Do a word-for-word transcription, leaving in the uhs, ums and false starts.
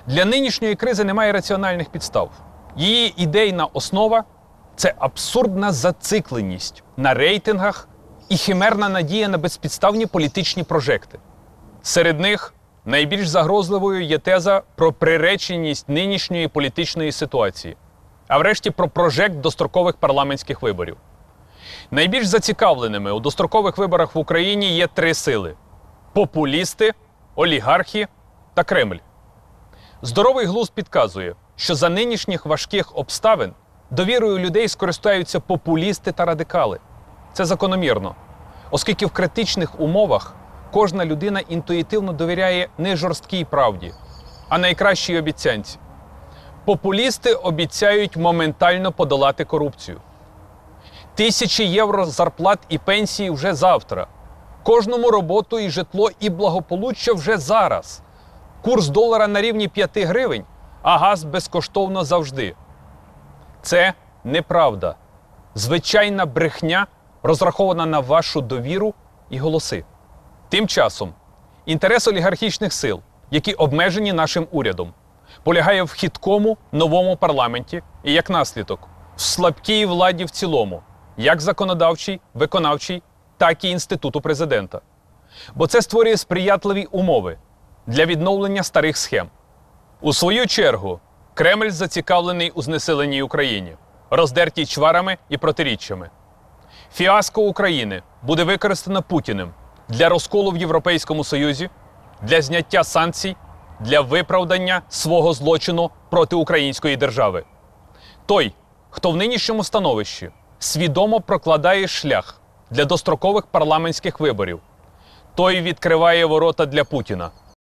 Для нинішньої кризи немає раціональних підстав. Її ідейна основа – це абсурдна зацикленість на рейтингах і химерна надія на безпідставні політичні прожекти. Серед них найбільш загрозливою є теза про приреченість нинішньої політичної ситуації, а врешті про прожект дострокових парламентських виборів. Найбільш зацікавленими у дострокових виборах в Україні є три сили – популісти, олігархи та Кремль. Здоровий глузд підказує, що за нинішніх важких обставин довірою людей скористаються популісти та радикали. Це закономірно, оскільки в критичних умовах кожна людина інтуїтивно довіряє не жорсткій правді, а найкращій обіцянці. Популісти обіцяють моментально подолати корупцію. Тисячі євро зарплат і пенсії вже завтра. Кожному роботу і житло і благополуччя вже зараз. Курс долара на рівні п'яти гривень, а газ безкоштовно завжди. Це неправда. Звичайна брехня, розрахована на вашу довіру і голоси. Тим часом інтерес олігархічних сил, які обмежені нашим урядом, полягає в хиткому новому парламенті і, як наслідок, в слабкій владі в цілому, як законодавчій, виконавчій, так і інституту президента. Бо це створює сприятливі умови для відновлення старих схем. У свою чергу, Кремль зацікавлений у знесиленій Україні, роздертій чварами і протиріччями. Фіаско України буде використано Путіним для розколу в Європейському Союзі, для зняття санкцій, для виправдання свого злочину проти української держави. Той, хто в нинішньому становищі свідомо прокладає шлях для дострокових парламентських виборів, той відкриває ворота для Путіна.